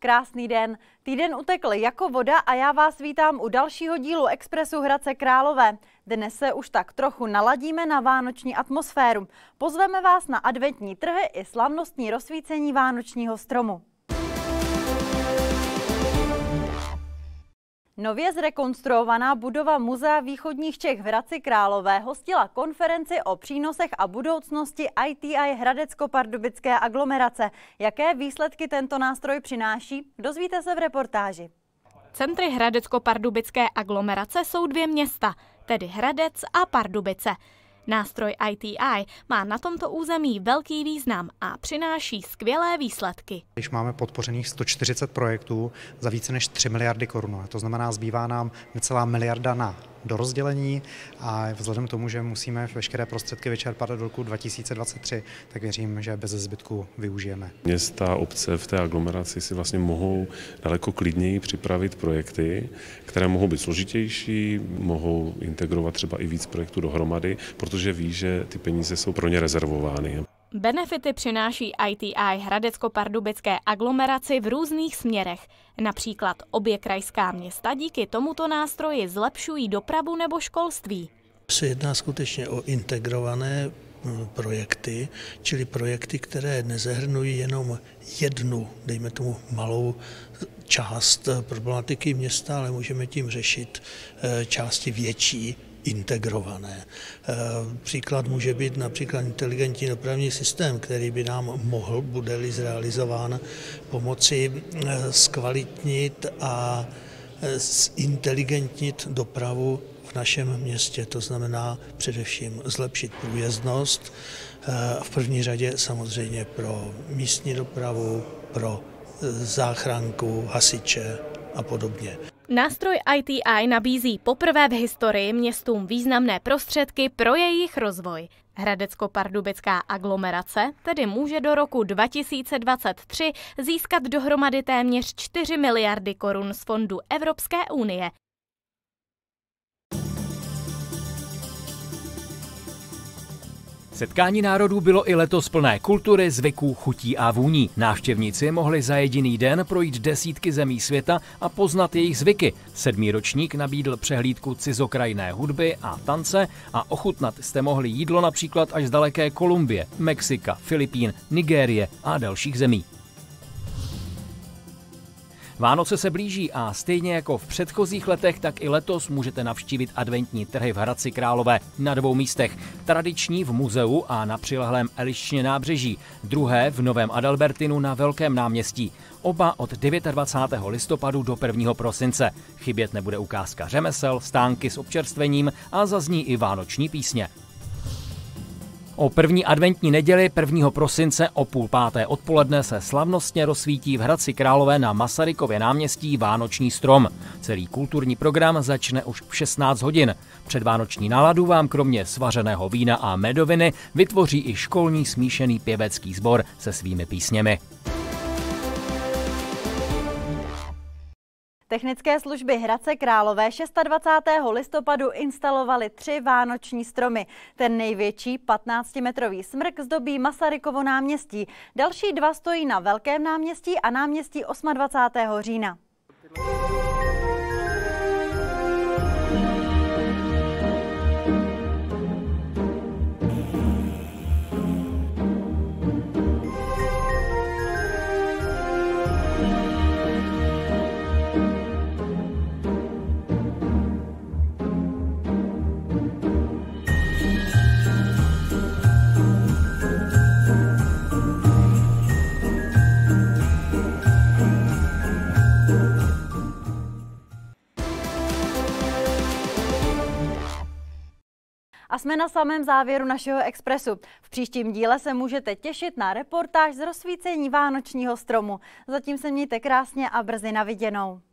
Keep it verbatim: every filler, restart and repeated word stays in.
Krásný den. Týden utekl jako voda a já vás vítám u dalšího dílu Expressu Hradce Králové. Dnes se už tak trochu naladíme na vánoční atmosféru. Pozveme vás na adventní trhy i slavnostní rozsvícení vánočního stromu. Nově zrekonstruovaná budova Muzea východních Čech v Hradci Králové hostila konferenci o přínosech a budoucnosti I T I Hradecko-pardubické aglomerace. Jaké výsledky tento nástroj přináší? Dozvíte se v reportáži. Centry Hradecko-pardubické aglomerace jsou dvě města, tedy Hradec a Pardubice. Nástroj I T I má na tomto území velký význam a přináší skvělé výsledky. Když máme podpořených sto čtyřicet projektů za více než tři miliardy korun, to znamená, zbývá nám necelá miliarda na dorozdělení a vzhledem k tomu, že musíme veškeré prostředky vyčerpat do roku dva tisíce dvacet tři, tak věřím, že bez zbytku využijeme. Města a obce v té aglomeraci si vlastně mohou daleko klidněji připravit projekty, které mohou být složitější, mohou integrovat třeba i víc projektů dohromady, protože ví, že ty peníze jsou pro ně rezervovány. Benefity přináší I T I Hradecko-pardubické aglomeraci v různých směrech. Například obě krajská města díky tomuto nástroji zlepšují dopravu nebo školství. Se jedná skutečně o integrované projekty, čili projekty, které nezahrnují jenom jednu, dejme tomu malou část problematiky města, ale můžeme tím řešit části větší, integrované. Příklad může být například inteligentní dopravní systém, který by nám mohl, bude-li zrealizován, pomoci zkvalitnit a zinteligentnit dopravu v našem městě. To znamená především zlepšit průjezdnost, v první řadě samozřejmě pro místní dopravu, pro záchranku, hasiče a podobně. Nástroj I T I nabízí poprvé v historii městům významné prostředky pro jejich rozvoj. Hradecko-pardubická aglomerace tedy může do roku dva tisíce dvacet tři získat dohromady téměř čtyři miliardy korun z fondu Evropské unie. Setkání národů bylo i letos plné kultury, zvyků, chutí a vůní. Návštěvníci mohli za jediný den projít desítky zemí světa a poznat jejich zvyky. Sedmý ročník nabídl přehlídku cizokrajné hudby a tance a ochutnat jste mohli jídlo například až z daleké Kolumbie, Mexika, Filipín, Nigérie a dalších zemí. Vánoce se blíží a stejně jako v předchozích letech, tak i letos můžete navštívit adventní trhy v Hradci Králové na dvou místech. Tradiční v muzeu a na přilehlém Eliščně nábřeží, druhé v Novém Adalbertinu na Velkém náměstí. Oba od dvacátého devátého listopadu do prvního prosince. Chybět nebude ukázka řemesel, stánky s občerstvením a zazní i vánoční písně. O první adventní neděli prvního prosince o půl páté odpoledne se slavnostně rozsvítí v Hradci Králové na Masarykově náměstí vánoční strom. Celý kulturní program začne už v šestnáct hodin. Předvánoční náladu vám kromě svařeného vína a medoviny vytvoří i školní smíšený pěvecký sbor se svými písněmi. Technické služby Hradce Králové dvacátého šestého listopadu instalovaly tři vánoční stromy. Ten největší, patnáctimetrový smrk, zdobí Masarykovo náměstí. Další dva stojí na Velkém náměstí a náměstí dvacátého osmého října. A jsme na samém závěru našeho Expressu. V příštím díle se můžete těšit na reportáž z rozsvícení vánočního stromu. Zatím se mějte krásně a brzy na viděnou.